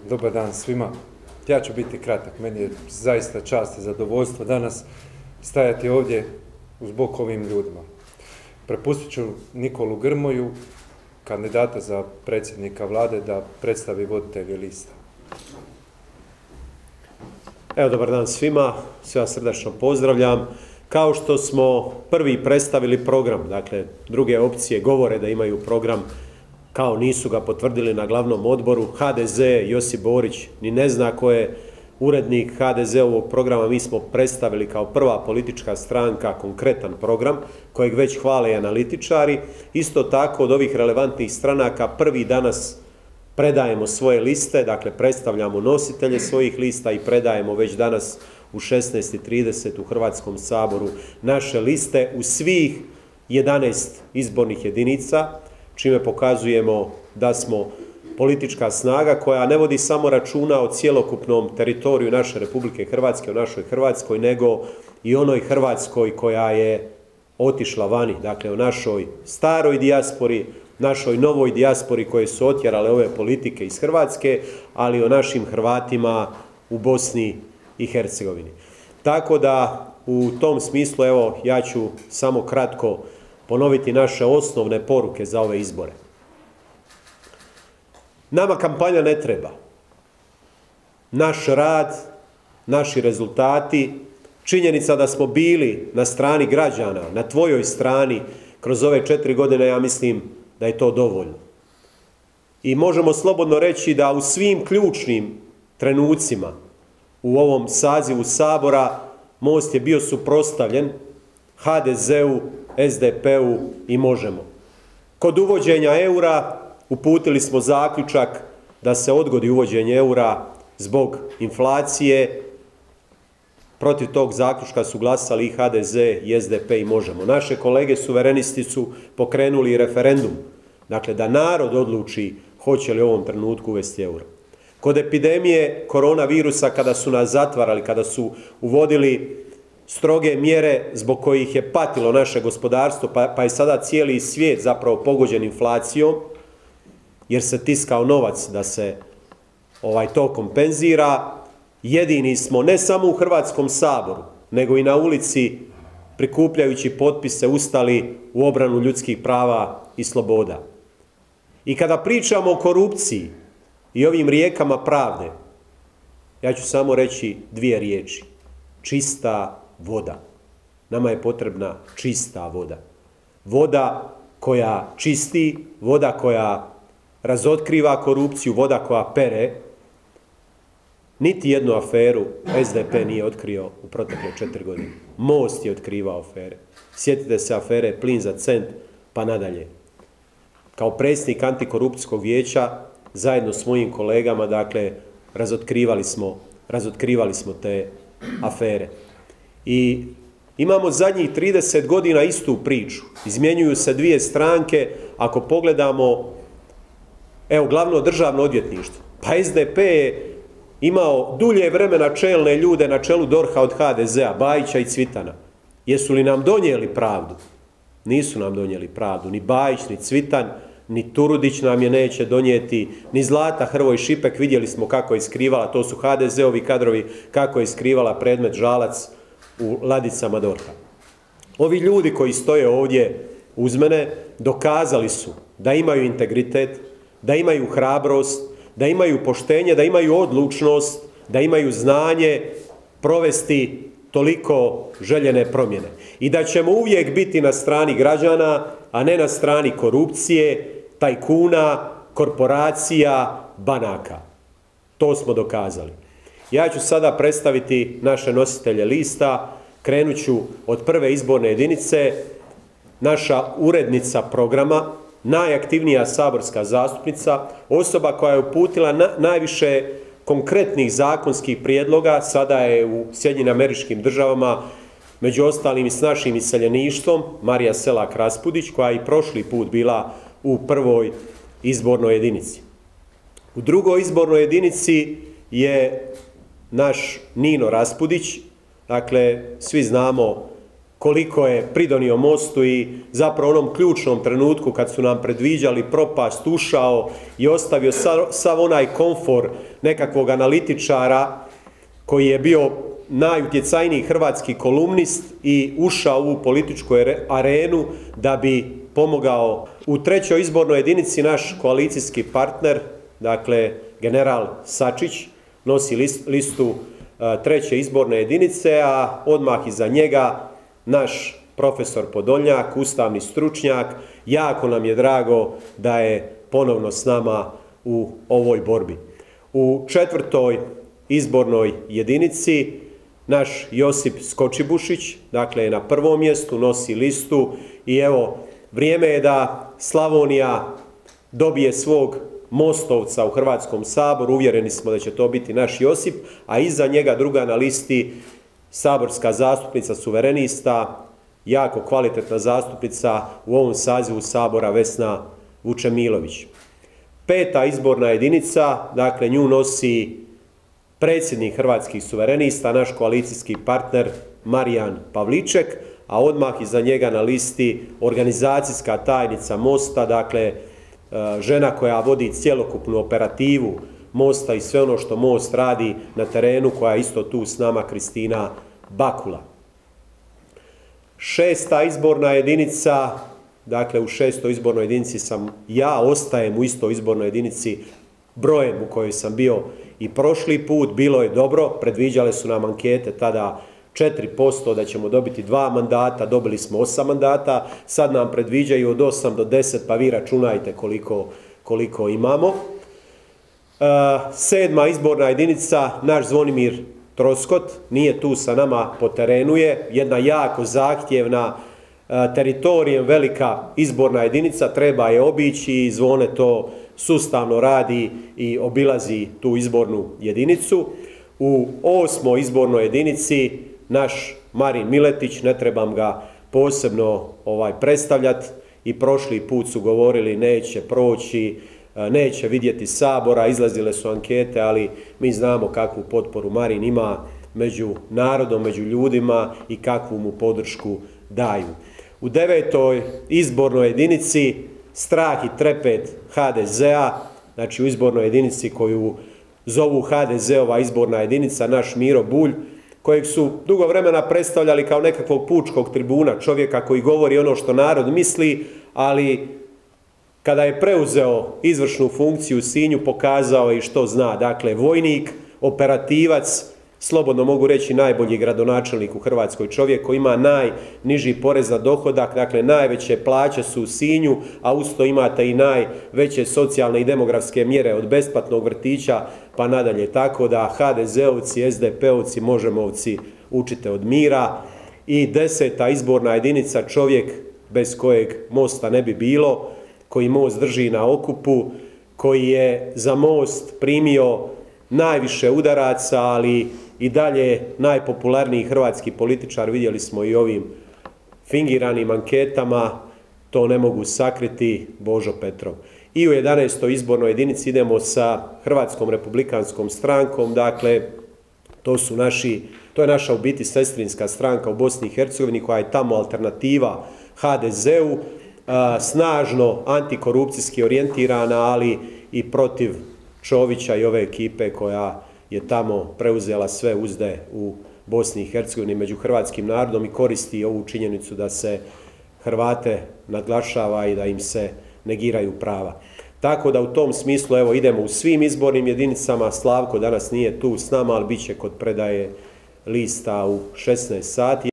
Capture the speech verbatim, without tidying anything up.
Dobar dan svima. Ja ću biti kratak. Meni je zaista čast i zadovoljstvo danas stajati ovdje uz bok ovim ljudima. Prepustit ću Nikolu Grmoju, kandidata za predsjednika vlade, da predstavi voditelje lista. Evo, dobar dan svima, sve vas srdačno pozdravljam. Kao što smo prvi predstavili program, dakle, druge opcije govore da imaju program, kao nisu ga potvrdili na glavnom odboru. ha de ze, Josip Borić, ni ne zna ko je urednik ha de ze-ovog programa. Mi smo predstavili kao prva politička stranka konkretan program kojeg već hvale i analitičari. Isto tako od ovih relevantnih stranaka prvi danas predajemo svoje liste, dakle predstavljamo nositelje svojih lista i predajemo već danas u šesnaest i trideset u Hrvatskom saboru naše liste u svih jedanaest izbornih jedinica, čime pokazujemo da smo politička snaga koja ne vodi samo računa o cjelokupnom teritoriju naše Republike Hrvatske, o našoj Hrvatskoj, nego i onoj Hrvatskoj koja je otišla vani, dakle o našoj staroj dijaspori, našoj novoj dijaspori koje su otjerale ove politike iz Hrvatske, ali o našim Hrvatima u Bosni i Hercegovini. Tako da u tom smislu, evo, ja ću samo kratko ponoviti naše osnovne poruke za ove izbore. Nama kampanja ne treba. Naš rad, naši rezultati, činjenica da smo bili na strani građana, na tvojoj strani kroz ove četiri godine, ja mislim da je to dovoljno. I možemo slobodno reći da u svim ključnim trenucima u ovom sazivu Sabora Most je bio suprotstavljen ha de ze-u, es de pe-u i Možemo. Kod uvođenja eura uputili smo zaključak da se odgodi uvođenje eura zbog inflacije. Protiv tog zaključka su glasali i ha de ze, i es de pe i Možemo. Naše kolege suverenisti su pokrenuli referendum, dakle da narod odluči hoće li u ovom trenutku uvesti euro. Kod epidemije koronavirusa, kada su nas zatvarali, kada su uvodili stroge mjere zbog kojih je patilo naše gospodarstvo, pa, pa je sada cijeli svijet zapravo pogođen inflacijom, jer se tiskao novac da se ovaj, to kompenzira, jedini smo ne samo u Hrvatskom saboru, nego i na ulici prikupljajući potpise ustali u obranu ljudskih prava i sloboda. I kada pričamo o korupciji i ovim rijekama pravde, ja ću samo reći dvije riječi. Čista voda. Nama je potrebna čista voda. Voda koja čisti, voda koja razotkriva korupciju, voda koja pere. Niti jednu aferu es de pe nije otkrio u protekle četiri godine. Most je otkrivao afere. Sjetite se afere plin za cent, pa nadalje. Kao predsjednik antikorupcijskog vijeća, zajedno s mojim kolegama, dakle, razotkrivali smo, razotkrivali smo te afere. I imamo zadnjih trideset godina istu priču. Izmjenjuju se dvije stranke. Ako pogledamo, evo, glavno državno odvjetništvo, pa es de pe je imao dulje vremena čelne ljude na čelu dorha od ha de ze-a, Bajića i Cvitana. Jesu li nam donijeli pravdu? Nisu nam donijeli pravdu. Ni Bajić, ni Cvitan, ni Turudić nam je neće donijeti, ni Zlata Hrvoj Šipek, vidjeli smo kako je skrivala, to su ha de ze-ovi kadrovi, kako je skrivala predmet Žalac u ladicama dorha. Ovi ljudi koji stoje ovdje uz mene dokazali su da imaju integritet, da imaju hrabrost, da imaju poštenje, da imaju odlučnost, da imaju znanje provesti toliko željene promjene. I da ćemo uvijek biti na strani građana, a ne na strani korupcije, tajkuna, korporacija, banaka. To smo dokazali. Ja ću sada predstaviti naše nositelje lista. Krenut ću od prve izborne jedinice. Naša urednica programa, najaktivnija saborska zastupnica, osoba koja je uputila na, najviše konkretnih zakonskih prijedloga, sada je u Sjedinjenim Američkim Državama, među ostalim i s našim iseljeništvom, Marija Selak-Raspudić, koja je i prošli put bila u prvoj izbornoj jedinici. U drugoj izbornoj jedinici je naš Nino Raspudić, dakle, svi znamo koliko je pridonio Mostu i zapravo onom ključnom trenutku kad su nam predviđali propast ušao i ostavio sav onaj komfor nekakvog analitičara koji je bio najutjecajniji hrvatski kolumnist i ušao u političku arenu da bi pomogao. U trećoj izbornoj jedinici naš koalicijski partner, dakle general Sačić, nosi listu treće izborne jedinice, a odmah iza njega naš profesor Podolnjak, ustavni stručnjak. Jako nam je drago da je ponovno s nama u ovoj borbi. U četvrtoj izbornoj jedinici naš Josip Skočibušić, dakle je na prvom mjestu, nosi listu i evo, vrijeme je da Slavonija dobije svog mostovca u Hrvatskom saboru. Uvjereni smo da će to biti naš Josip, a iza njega druga na listi saborska zastupnica suverenista, jako kvalitetna zastupnica u ovom sazivu Sabora, Vesna Vučemilović. Peta izborna jedinica, dakle nju nosi predsjednik Hrvatskih suverenista, naš koalicijski partner Marijan Pavliček, a odmah iza njega na listi organizacijska tajnica Mosta, dakle žena koja vodi cjelokupnu operativu Mosta i sve ono što Most radi na terenu, koja je isto tu s nama, Kristina Bakula. Šesta izborna jedinica, dakle u šestoj izbornoj jedinici sam ja, ostajem u istoj izbornoj jedinici brojem u kojoj sam bio i prošli put. Bilo je dobro, predviđale su nam ankete tada četiri posto da ćemo dobiti dva mandata, dobili smo osam mandata, sad nam predviđaju od osam do deset, pa vi računajte koliko, koliko imamo. E, sedma izborna jedinica, naš Zvonimir Troskot, nije tu sa nama, po terenu je, jedna jako zahtjevna, e, teritorijem velika izborna jedinica, treba je obići i Zvone to sustavno radi i obilazi tu izbornu jedinicu. U osmoj izbornoj jedinici naš Marin Miletić, ne trebam ga posebno ovaj, predstavljati, i prošli put su govorili neće proći, neće vidjeti Sabora, izlazile su ankete, ali mi znamo kakvu potporu Marin ima među narodom, među ljudima i kakvu mu podršku daju. U devetoj izbornoj jedinici strah i trepet ha de zea, znači u izbornoj jedinici koju zovu ha de zeova izborna jedinica, naš Miro Bulj, kojeg su dugo vremena predstavljali kao nekakvog pučkog tribuna, čovjeka koji govori ono što narod misli, ali kada je preuzeo izvršnu funkciju u Sinju pokazao i što zna. Dakle, vojnik, operativac, slobodno mogu reći najbolji gradonačelnik u Hrvatskoj, čovjek koji ima najniži porez na dohodak, dakle najveće plaće su u Sinju, a uz to imate i najveće socijalne i demografske mjere od besplatnog vrtića pa nadalje. Tako da ha de zeovci, es de peovci, možemovci, učite od mira. I deseta izborna jedinica, čovjek bez kojeg Mosta ne bi bilo, koji Most drži na okupu, koji je za Most primio najviše udaraca, ali i dalje najpopularniji hrvatski političar, vidjeli smo i ovim fingiranim anketama, to ne mogu sakriti, Božo Petrov. I u jedanaestoj izbornoj jedinici idemo sa Hrvatskom republikanskom strankom, dakle to su naši, to je naša u biti sestrinska stranka u Bosni i Hercegovini koja je tamo alternativa ha de zeu, snažno antikorupcijski orijentirana, ali i protiv Čovića i ove ekipe koja je tamo preuzela sve uzde u Bosni i Hercegovini među hrvatskim narodom i koristi ovu činjenicu da se Hrvate naglašava i da im se negiraju prava. Tako da u tom smislu evo idemo u svim izbornim jedinicama. Slavko danas nije tu s nama, ali bit će kod predaje lista u šesnaest sati.